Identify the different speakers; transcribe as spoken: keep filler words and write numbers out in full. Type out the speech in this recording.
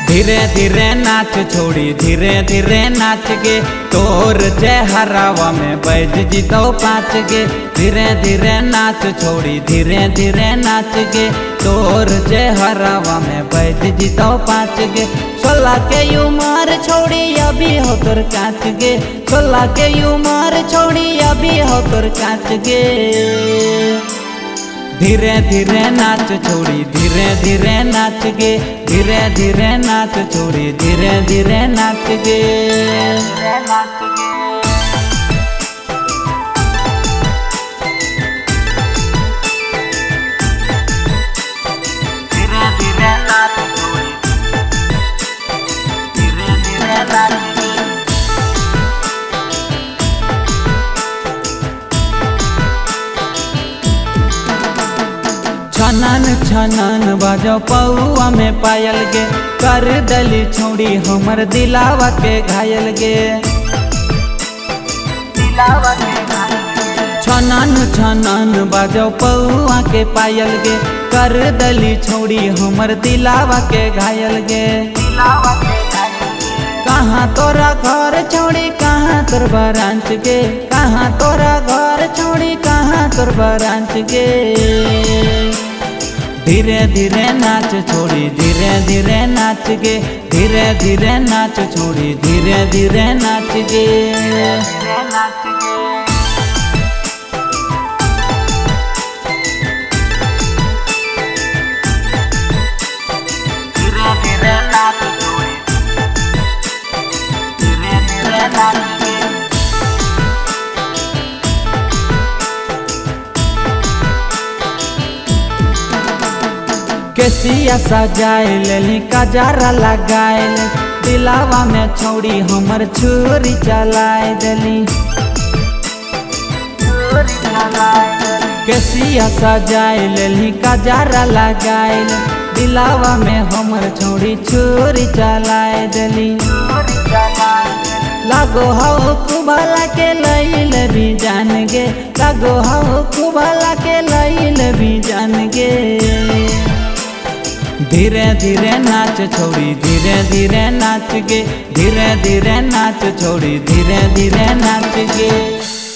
Speaker 1: धीरे धीरे नाच छोड़ी धीरे धीरे नाच गे, तोर जय हरावा में बैज जी दो पाँच गे। धीरे धीरे नाच छोड़ी धीरे धीरे नाच गे, तोर जय हरावा में बैज जी दो पाँच गे। सोलह के उमर छोड़ी अभी हो तोर कांच गे, सोलह के उमर छोड़ी अभी हो तोर कांच गे। धीरे धीरे नाच छोड़ी धीरे धीरे नाच गे, धीरे धीरे नाच छोड़ी धीरे धीरे नाच गे। धीरे धीरे नाच छोड़ी धीरे धीरे नाच गे। छनन छनन बाजो पौआ में पायल गे, कर दली छोड़ी हमर दिलावा के घायल गे। दिलावा के घायल गे। छनन छनन बाजो पौआ के पायल गे, कर दली छोड़ी हमर दिलावा के घायल गे। दिलावा के घायल गे। कहाँ तोरा घर छोड़ी कहाँ तोर बरांच गे, कहाँ तोरा घर छोड़ी कहाँ तोर बरांच गे। धीरे धीरे नाच छोड़ी धीरे धीरे नाच गे, धीरे धीरे नाच छोड़ी धीरे धीरे नाच गे। धीरे धीरे नाच छोड़ी धीरे धीरे नाच गे। केसिया सजाए लेली कजरा लगाए, दिलावा में छोड़ी हमर छुरी चलाए देली। केसिया सजाए लेली कजरा लगाए, दिलावा में हमर छोड़ी छुरी चलाए देली। लागो हाउ कुबाला के लैल भी जान गे, लागो हाउ कुबाला के लैल भी जान गे। धीरे धीरे नाच छोड़ी धीरे धीरे नाच गे, धीरे धीरे नाच छोड़ी धीरे धीरे नाच गे।